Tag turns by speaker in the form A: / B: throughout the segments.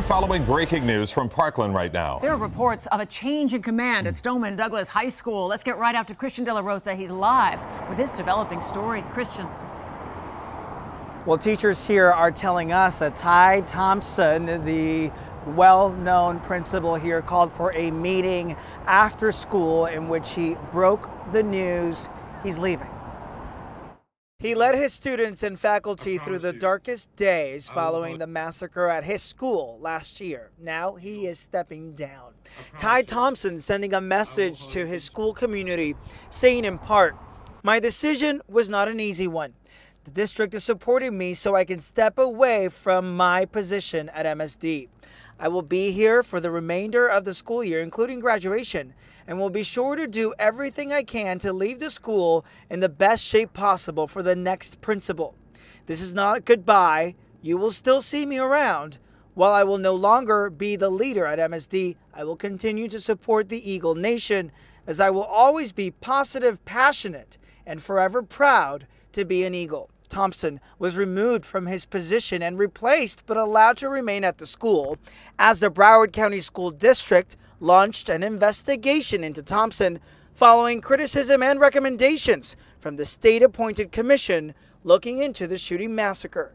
A: following breaking news from Parkland right now.
B: There are reports of a change in command at Stoneman Douglas High School. Let's get right out to Christian De La Rosa. He's live with this developing story. Christian.
C: Well, teachers here are telling us that Thompson, the well-known principal here, called for a meeting after school in which he broke the news he's leaving. He led his students and faculty through the darkest days following the massacre at his school last year. Now he is stepping down. Thompson sending a message to his school community, saying in part, "My decision was not an easy one. The district is supporting me so I can step away from my position at MSD. I will be here for the remainder of the school year, including graduation, and will be sure to do everything I can to leave the school in the best shape possible for the next principal. This is not a goodbye. You will still see me around. While I will no longer be the leader at MSD, I will continue to support the Eagle Nation, as I will always be positive, passionate, and forever proud to be an Eagle." Thompson was removed from his position and replaced but allowed to remain at the school as the Broward County School District launched an investigation into Thompson following criticism and recommendations from the state-appointed commission looking into the shooting massacre.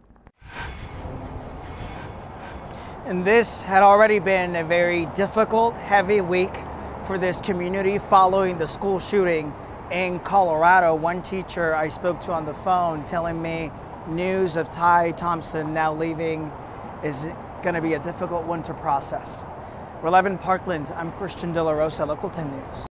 C: And this had already been a very difficult, heavy week for this community following the school shooting in Colorado. One teacher I spoke to on the phone telling me news of Thompson now leaving is going to be a difficult one to process. We're live in Parkland. I'm Christian De La Rosa, Local 10 News.